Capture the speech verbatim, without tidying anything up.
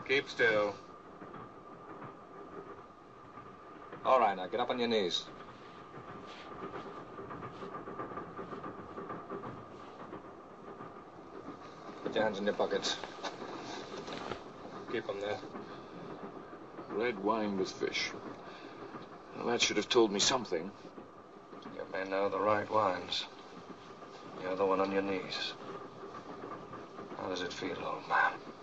Keep still. All right, now get up on your knees. Put your hands in your pockets. Keep them there. Red wine with fish. Well, that should have told me something. You may know the right wines. You're the one on your knees. How does it feel, old man?